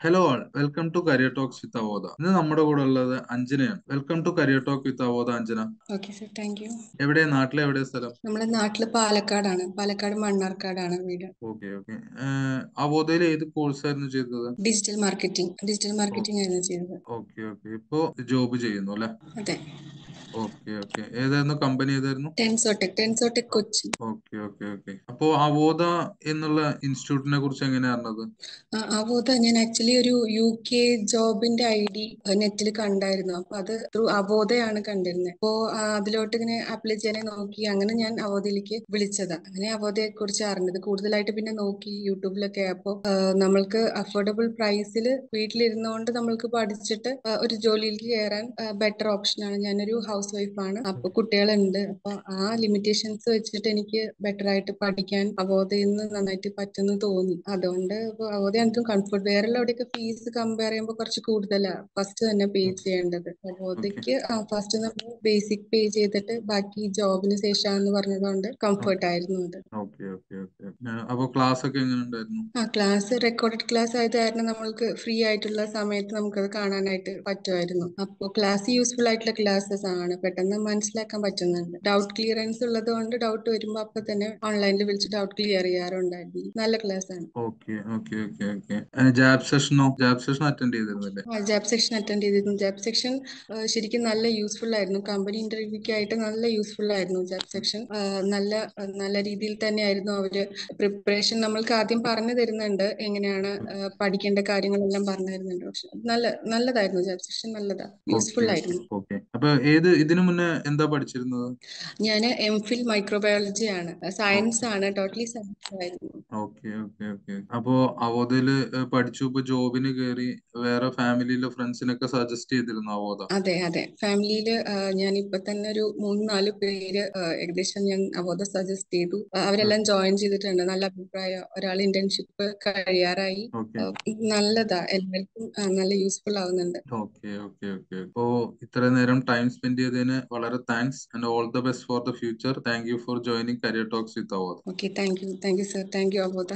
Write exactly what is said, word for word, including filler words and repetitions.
Hello all welcome to career talks with Avodha. ഇന്ന് നമ്മുടെ കൂടെ ഉള്ളത് അഞ്ജനയാണ്. Welcome to career talk with Avodha. Anjana, okay sir, thank you. എവിടെയാ? നാട്ടിലെ എവിടെയാ സ്ഥലം? നമ്മുടെ നാട്ടില് പാലക്കാടാണ്. പാലക്കാട് മണ്ണാർക്കാടാണ് വീട്. Okay okay. അവോധയിൽ ഏത് കോഴ്സ് ആയിരുന്നു ചെയ്തത്? ഡിജിറ്റൽ മാർക്കറ്റിംഗ് ഡിജിറ്റൽ മാർക്കറ്റിംഗ് ആയിരുന്നു ചെയ്തത്. Okay okay. ഇപ്പോ ജോബ് ചെയ്യുന്നു അല്ലെ? അതെ. Okay okay. ഏതായിരുന്നു കമ്പനി? ഏതായിരുന്നു? Tensotech Tensotech Kochi. Okay okay okay. അപ്പോ അവോധ എന്നുള്ള ഇൻസ്റ്റിറ്റ്യൂട്ടിനെ കുറിച്ച് എങ്ങനെയാ അറിഞ്ഞത്? ആ, അവോധ ഞാൻ ആക്ച്വലി ഒരു യു കെ ജോബിന്റെ ഐ ഡി നെറ്റിൽ കണ്ടായിരുന്നു. അപ്പൊ അത് ത്രൂ അവോധയാണ് കണ്ടിരുന്നത്. അപ്പോ ആ, അതിലോട്ട് ഇങ്ങനെ അപ്ലൈ ചെയ്യാനെ നോക്കി. അങ്ങനെ ഞാൻ അവോധയിലേക്ക് വിളിച്ചതാ. അങ്ങനെ അവോധയെ കുറിച്ച് അറിഞ്ഞത് കൂടുതലായിട്ട് പിന്നെ നോക്കി യൂട്യൂബിലൊക്കെ. അപ്പോ നമ്മൾക്ക് അഫോർഡബിൾ പ്രൈസിൽ വീട്ടിലിരുന്നുകൊണ്ട് നമ്മൾക്ക് പഠിച്ചിട്ട് ആ, ഒരു ജോലിയിലേക്ക് കയറാൻ ബെറ്റർ ഓപ്ഷനാണ്. ഞാനൊരു ഹൗസ് വൈഫാണ്. അപ്പൊ കുട്ടികളുണ്ട്. അപ്പൊ ആ ലിമിറ്റേഷൻസ് വെച്ചിട്ട് എനിക്ക് ബെറ്റർ ആയിട്ട് പഠിക്കാൻ അവോധയിൽ നിന്ന് നന്നായിട്ട് പറ്റുന്നു തോന്നി. അതുകൊണ്ട് ഇപ്പൊ അവോധ എനിക്കും കംഫർട്ട്. വേറെ എവിടെയൊക്കെ ഫീസ് കമ്പയർ ചെയ്യുമ്പോൾ കുറച്ച് കൂടുതലാണ് ഫസ്റ്റ് തന്നെ പേ ചെയ്യേണ്ടത്. ഓക്കെ അവോധയ്ക്ക് ഫസ്റ്റ് നമ്മൾ ബേസിക് പേ ചെയ്തിട്ട് ബാക്കി ജോബിന് ശേഷമാണെന്ന് പറഞ്ഞതുകൊണ്ട് കംഫർട്ട് ആയിരുന്നു അത്. Okay okay okay. അപ്പൊ ക്ലാസ് ഒക്കെ എങ്ങനെ ഉണ്ടായിരുന്നു? ആ, ക്ലാസ് റെക്കോർഡഡ് ക്ലാസ് ആയത് കാരണം നമ്മൾക്ക് ഫ്രീ ആയിട്ടുള്ള സമയത്ത് നമുക്കത് കാണാനായിട്ട് പറ്റുമായിരുന്നു. അപ്പോൾ ക്ലാസ് യൂസ്ഫുൾ ആയിട്ടുള്ള ക്ലാസ്സസ് ആണ്. പെട്ടെന്ന് മനസ്സിലാക്കാൻ പറ്റുന്നുണ്ട്. ഡൗട്ട് ക്ലിയറൻസ് ഉള്ളത് കൊണ്ട് ഡൗട്ട് വരുമ്പോൾ അപ്പൊ തന്നെ ഓൺലൈനിൽ വിളിച്ച് ഡൗട്ട് ക്ലിയർ ചെയ്യാറുണ്ടായിരുന്നു. നല്ല ക്ലാസ് ആണ്. Okay okay okay okay. Job സെഷനോ? ജാബ് സെഷൻ അറ്റൻഡ് ചെയ്തിരുന്നല്ലേ? ആ, ജാബ് സെക്ഷൻ അറ്റൻഡ് ചെയ്തിരുന്നു. ജാബ് സെക്ഷൻ ശരിക്കും നല്ല യൂസ്ഫുൾ ആയിരുന്നു. കമ്പനി ഇന്റർവ്യൂക്ക് ആയിട്ട് നല്ല യൂസ്ഫുൾ ആയിരുന്നു ജാബ് സെക്ഷൻ. നല്ല നല്ല രീതിയിൽ തന്നെയായിരുന്നു അവര് പ്രിപ്പറേഷൻ നമ്മൾക്ക് ആദ്യം പറഞ്ഞു തരുന്നുണ്ട്. എങ്ങനെയാണ് ആ, പഠിക്കേണ്ട കാര്യങ്ങളെല്ലാം പറഞ്ഞു തരുന്നുണ്ട്. പക്ഷെ നല്ല നല്ലതായിരുന്നു. ജാബ് സെക്ഷൻ നല്ലതാ, യൂസ്ഫുൾ ആയിരുന്നു. ഓക്കെ. അപ്പൊ ഏത് ഇതിനു മുന്നേ എന്താ പഠിച്ചിരുന്നത്? ഞാൻ എം ഫിൽ മൈക്രോബയോളജി ആണ്. സയൻസ് ആണ്. ടോട്ടലി സയൻസ് ആയിരുന്നു. Okay okay okay. അപ്പോ അവോധയില് ഏഹ്, പഠിച്ചു. ഇപ്പൊ ജോബിന് കയറി. വേറെ ഫാമിലിയിലെ ഫ്രണ്ട്സിനൊക്കെ സജസ്റ്റ് ചെയ്തിരുന്നു അവോധ? അതെ അതെ. ഫാമിലിയിൽ ഞാൻ ഇപ്പൊ തന്നെ ഒരു മൂന്ന് നാല് പേര് ആ, ഏകദേശം ഞാൻ അവോധ സജസ്റ്റ് ചെയ്തു. ആ, അവരെല്ലാം ജോയിൻ ചെയ്തിട്ടുണ്ട്. നല്ല അഭിപ്രായം. ഒരാൾ ഇന്റേൺഷിപ്പ് കഴിയാറായി. ഓക്കെ ആ, നല്ലതാ. എല്ലാവർക്കും ആ, നല്ല യൂസ്ഫുൾ ആവുന്നുണ്ട്. Okay okay okay. അപ്പോ ഇത്ര നേരം ടൈം സ്പെൻഡ് ചെയ്തതിന് വളരെ thanks and all the best for the future. Thank you for joining career talks with Avodha. Okay, thank you thank you sir. Thank you അവോധ.